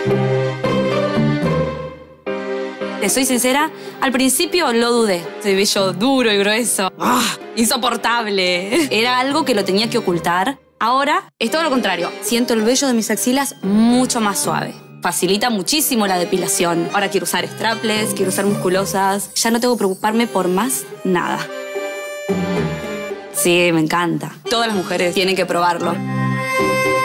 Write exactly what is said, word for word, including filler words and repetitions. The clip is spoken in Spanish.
Te soy sincera, al principio lo dudé. Ese vello duro y grueso. ¡Ah! Insoportable. Era algo que lo tenía que ocultar. Ahora es todo lo contrario. Siento el vello de mis axilas mucho más suave. Facilita muchísimo la depilación. Ahora quiero usar strapless, quiero usar musculosas. Ya no tengo que preocuparme por más nada. Sí, me encanta. Todas las mujeres tienen que probarlo.